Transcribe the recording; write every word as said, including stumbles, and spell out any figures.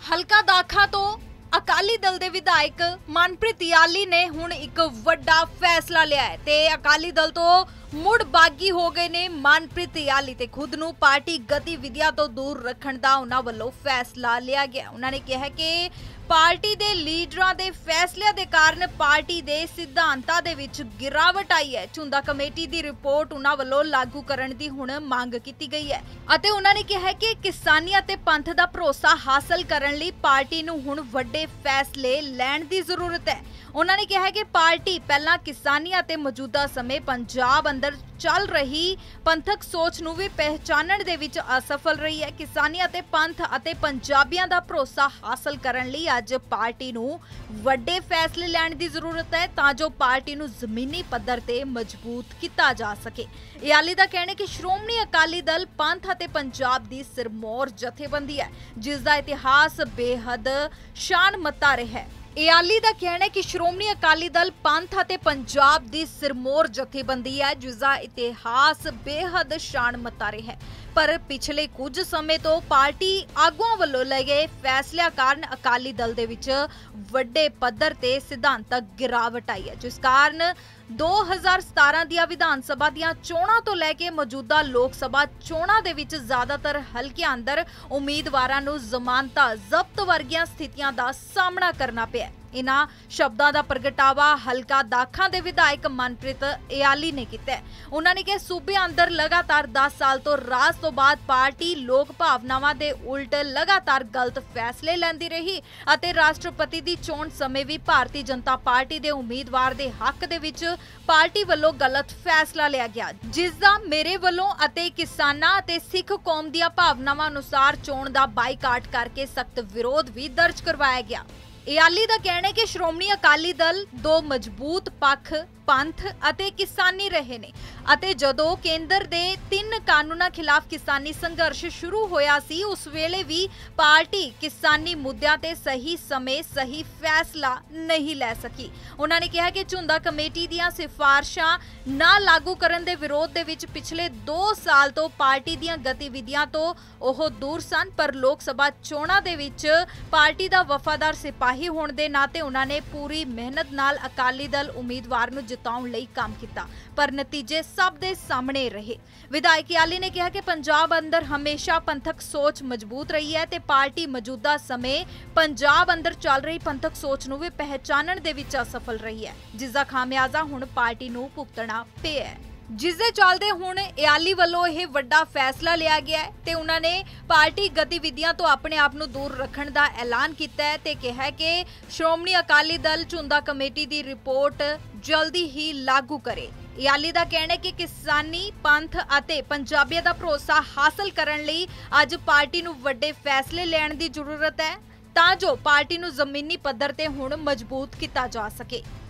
ਹਲਕਾ ਦਾਖਾ ਤੋਂ ਅਕਾਲੀ ਦਲ ਦੇ ਵਿਧਾਇਕ ਮਨਪ੍ਰੀਤ ਇਆਲੀ ਨੇ ਹੁਣ ਇੱਕ ਵੱਡਾ ਫੈਸਲਾ ਲਿਆ ਹੈ ਤੇ ਅਕਾਲੀ ਦਲ ਤੋਂ ਮੁੜ ਬਾਗੀ ਹੋ ਗਏ ਨੇ ਮਨਪ੍ਰੀਤ ਇਆਲੀ ਤੇ ਖੁਦ ਨੂੰ ਪਾਰਟੀ ਗਤੀਵਿਧੀਆਂ ਤੋਂ ਦੂਰ ਰੱਖਣ ਦਾ ਉਹਨਾਂ ਵੱਲੋਂ ਫੈਸਲਾ ਲਿਆ ਗਿਆ। ਉਹਨਾਂ ਨੇ ਕਿਹਾ ਕਿ ਪਾਰਟੀ ਦੇ ਲੀਡਰਾਂ ਦੇ ਫੈਸਲਿਆਂ ਦੇ ਕਾਰਨ ਪਾਰਟੀ ਦੇ ਸਿਧਾਂਤਾਂ ਦੇ ਵਿੱਚ ਗਿਰਾਵਟ ਆਈ ਹੈ। ਝੁੰਦਾ ਕਮੇਟੀ ਦੀ ਰਿਪੋਰਟ ਉਹਨਾਂ ਵੱਲੋਂ ਲਾਗੂ ਕਰਨ ਦੀ ਹੁਣ ਮੰਗ ਕੀਤੀ ਗਈ ਹੈ ਅਤੇ ਉਹਨਾਂ ਨੇ ਕਿਹਾ ਕਿ ਕਿਸਾਨੀ ਅਤੇ ਪੰਥ ਦਾ ਭਰੋਸਾ ਹਾਸਲ ਕਰਨ ਲਈ ਪਾਰਟੀ ਨੂੰ ਹੁਣ ਵੱਡੇ ਫੈਸਲੇ ਲੈਣ ਦੀ ਜ਼ਰੂਰਤ ਹੈ। ਉਹਨਾਂ ਨੇ ਕਿਹਾ ਕਿ ਪਾਰਟੀ ਪਹਿਲਾਂ ਕਿਸਾਨੀ ਅਤੇ ਮੌਜੂਦਾ ਸਮੇਂ ਪੰਜਾਬ ਅੰਦਰ ਚੱਲ ਰਹੀ ਪੰਥਕ ਸੋਚ ਨੂੰ ਵੀ ਪਹਿਚਾਨਣ ਦੇ ਵਿੱਚ ਅਸਫਲ ਰਹੀ ਹੈ। ਕਿਸਾਨੀ ਅਤੇ ਪੰਥ ਅਤੇ ਪੰਜਾਬੀਆਂ ਦਾ ਭਰੋਸਾ ਹਾਸਲ ਕਰਨ ਲਈ ਅੱਜ ਪਾਰਟੀ ਨੂੰ ਵੱਡੇ ਫੈਸਲੇ ਲੈਣ ਦੀ ਜ਼ਰੂਰਤ ਹੈ ਤਾਂ ਜੋ ਪਾਰਟੀ ਨੂੰ ਜ਼ਮੀਨੀ ਪੱਧਰ ਤੇ ਮਜ਼ਬੂਤ ਕੀਤਾ ਜਾ ਸਕੇ। ਇਆਲੀ ਦਾ ਕਹਿਣਾ ਹੈ ਕਿ ਸ਼੍ਰੋਮਣੀ ਅਕਾਲੀ ਦਲ ਪੰਥ ਅਤੇ ਪੰਜਾਬ ਦੀ ਸਿਰਮੌਰ ਜਥੇਬੰਦੀ ਹੈ ਜਿਸ ਦਾ ਇਤਿਹਾਸ ਬੇਹੱਦ ਸ਼ਾਨਮੱਤਾ ਰਿਹਾ ਹੈ। ਇਆਲੀ ਦਾ ਕਹਿਣਾ ਹੈ ਕਿ ਸ਼੍ਰੋਮਣੀ ਅਕਾਲੀ ਦਲ ਪੰਥ ਅਤੇ ਪੰਜਾਬ ਦੀ ਸਿਰਮੌਰ ਜਥੇਬੰਦੀ ਹੈ ਜਿਸ ਦਾ ਇਤਿਹਾਸ ਬੇਹੱਦ ਸ਼ਾਨਮੱਤਾ ਰਿਹਾ ਹੈ ਪਰ ਪਿਛਲੇ ਕੁਝ ਸਮੇਂ ਤੋਂ ਪਾਰਟੀ ਆਗੂਆਂ ਵੱਲੋਂ ਲਏ ਗਏ ਫੈਸਲਿਆਂ ਕਾਰਨ ਅਕਾਲੀ ਦਲ ਦੇ ਵਿੱਚ ਵੱਡੇ ਪੱਧਰ ਤੇ ਸਿਧਾਂਤਕ ਗਿਰਾਵਟ ਆਈ ਹੈ ਜਿਸ ਕਾਰਨ ਦੋ ਹਜ਼ਾਰ ਸਤਾਰਾਂ ਦੀਆਂ ਵਿਧਾਨ ਸਭਾ ਦੀਆਂ ਚੋਣਾਂ ਤੋਂ ਲੈ ਕੇ ਮੌਜੂਦਾ ਲੋਕ ਸਭਾ ਚੋਣਾਂ ਦੇ ਵਿੱਚ ਜ਼ਿਆਦਾਤਰ ਹਲਕਿਆਂ ਅੰਦਰ ਉਮੀਦਵਾਰਾਂ ਨੂੰ ਜ਼ਮਾਨਤਾਂ ਜ਼ਬਤ ਵਰਗੀਆਂ ਸਥਿਤੀਆਂ ਦਾ ਸਾਹਮਣਾ ਕਰਨਾ ਪਿਆ। ਇਨ੍ਹਾਂ ਸ਼ਬਦਾਂ ਦਾ ਪ੍ਰਗਟਾਵਾ ਹਲਕਾ ਦਾਖਾ ਦੇ ਵਿਧਾਇਕ ਮਨਪ੍ਰੀਤ ਇਆਲੀ ਨੇ ਕੀਤਾ ਹੈ। ਉਹਨਾਂ ਨੇ ਕਿਹਾ ਸੂਬੇ ਅੰਦਰ ਲਗਾਤਾਰ ਦਸ ਸਾਲ ਤੋਂ ਰਾਜ ਤੋਂ ਬਾਅਦ ਪਾਰਟੀ ਲੋਕ ਭਾਵਨਾਵਾਂ ਦੇ ਉਲਟ ਲਗਾਤਾਰ ਗਲਤ ਫੈਸਲੇ ਲੈਂਦੀ ਰਹੀ ਅਤੇ ਰਾਸ਼ਟਰਪਤੀ ਦੀ ਚੋਣ ਸਮੇਂ ਵੀ ਭਾਰਤੀ ਜਨਤਾ ਪਾਰਟੀ ਦੇ ਉਮੀਦਵਾਰ ਦੇ ਹੱਕ ਦੇ ਵਿੱਚ ਪਾਰਟੀ ਵੱਲੋਂ ਗਲਤ ਫੈਸਲਾ ਲਿਆ ਗਿਆ ਜਿਸ ਦਾ ਮੇਰੇ ਵੱਲੋਂ ਅਤੇ ਕਿਸਾਨਾਂ ਅਤੇ ਸਿੱਖ ਕੌਮ ਦੀਆਂ ਭਾਵਨਾਵਾਂ ਅਨੁਸਾਰ ਚੋਣ ਦਾ ਬਾਈਕਾਟ ਕਰਕੇ ਸਖਤ ਵਿਰੋਧ ਵੀ ਦਰਜ ਕਰਵਾਇਆ ਗਿਆ। ਇਆਲੀ ਦਾ ਕਹਿਣਾ ਹੈ ਕਿ ਸ਼੍ਰੋਮਣੀ ਅਕਾਲੀ ਦਲ ਦੋ ਮਜ਼ਬੂਤ ਪੱਖ ਪੰਥ ਅਤੇ ਕਿਸਾਨੀ ਰਹੇ ਨੇ ਅਤੇ ਜਦੋਂ ਕੇਂਦਰ ਦੇ ਤਿੰਨ ਕਾਨੂੰਨਾਂ ਖਿਲਾਫ ਕਿਸਾਨੀ ਸੰਘਰਸ਼ ਸ਼ੁਰੂ ਹੋਇਆ ਸੀ ਉਸ ਵੇਲੇ ਵੀ ਪਾਰਟੀ ਕਿਸਾਨੀ ਮੁੱਦਿਆਂ ਤੇ ਸਹੀ ਸਮੇਂ ਸਹੀ ਫੈਸਲਾ ਨਹੀਂ ਲੈ ਸਕੀ। ਉਹਨਾਂ ਨੇ ਕਿਹਾ ਕਿ ਝੁੰਦਾ ਕਮੇਟੀ ਦੀਆਂ ਸਿਫਾਰਸ਼ਾਂ ਨਾ ਲਾਗੂ ਕਰਨ ਦੇ ਵਿਰੋਧ ਦੇ ਵਿੱਚ ਪਿਛਲੇ ਦੋ ਸਾਲ ਤੋਂ ਪਾਰਟੀ ਦੀਆਂ ਗਤੀਵਿਧੀਆਂ ਤੋਂ ਉਹ ਦੂਰ ਸਨ ਪਰ ਲੋਕ ਸਭਾ ਚੋਣਾਂ ਦੇ ਵਿੱਚ ਪਾਰਟੀ ਦਾ ਵਫਾਦਾਰ ਸਿਪਾਹੀ ਹੋਣ ਦੇ ਨਾਤੇ ਉਹਨਾਂ ਨੇ ਪੂਰੀ ਮਿਹਨਤ ਨਾਲ ਅਕਾਲੀ ਦਲ ਉਮੀਦਵਾਰ ਨੂੰ ਜਿਤਾਉਣ ਲਈ ਕੰਮ ਕੀਤਾ ਪਰ ਨਤੀਜੇ ਸਭ ਦੇ ਸਾਹਮਣੇ ਰਹੇ। ਵਿਧਾਇਕ ਇਆਲੀ ਨੇ ਕਿਹਾ ਕਿ ਪੰਜਾਬ ਅੰਦਰ ਹਮੇਸ਼ਾ ਪੰਥਕ ਸੋਚ ਮਜ਼ਬੂਤ ਰਹੀ ਹੈ ਤੇ ਪਾਰਟੀ ਮੌਜੂਦਾ ਸਮੇਂ ਪੰਜਾਬ ਅੰਦਰ ਚੱਲ ਰਹੀ ਪੰਥਕ ਸੋਚ ਨੂੰ ਵੀ ਪਹਿਚਾਨਣ ਦੇ ਵਿੱਚ ਅਸਫਲ ਰਹੀ ਹੈ ਜਿਸ ਦਾ ਖਾਮਿਆਜ਼ਾ ਹੁਣ ਪਾਰਟੀ ਨੂੰ ਭੁਗਤਣਾ ਪਿਆ ਹੈ ਜਿਸ ਦੇ ਚੱਲਦੇ ਹੁਣ ਇਆਲੀ ਵੱਲੋਂ ਇਹ ਵੱਡਾ ਫੈਸਲਾ ਲਿਆ ਗਿਆ ਹੈ ਤੇ ਉਹਨਾਂ ਨੇ ਪਾਰਟੀ ਗਤੀਵਿਧੀਆਂ ਤੋਂ ਆਪਣੇ ਆਪ ਨੂੰ ਦੂਰ ਰੱਖਣ ਦਾ ਐਲਾਨ ਕੀਤਾ ਹੈ ਤੇ ਕਿਹਾ ਹੈ ਕਿ ਸ਼੍ਰੋਮਣੀ ਅਕਾਲੀ ਦਲ ਝੁੰਦਾ ਕਮੇਟੀ ਦੀ ਰਿਪੋਰਟ ਜਲਦੀ ਹੀ ਲਾਗੂ ਕਰੇ। ਇਆਲੀ ਦਾ ਕਹਿਣਾ ਹੈ ਕਿ ਕਿਸਾਨੀ ਪੰਥ ਅਤੇ ਪੰਜਾਬੀਆਂ ਦਾ ਭਰੋਸਾ ਹਾਸਲ ਕਰਨ ਲਈ ਅੱਜ ਪਾਰਟੀ ਨੂੰ ਵੱਡੇ ਫੈਸਲੇ ਲੈਣ ਦੀ ਜ਼ਰੂਰਤ ਹੈ ਤਾਂ ਜੋ ਪਾਰਟੀ ਨੂੰ ਜ਼ਮੀਨੀ ਪੱਧਰ ਤੇ ਹੁਣ ਮਜ਼ਬੂਤ ਕੀਤਾ ਜਾ ਸਕੇ।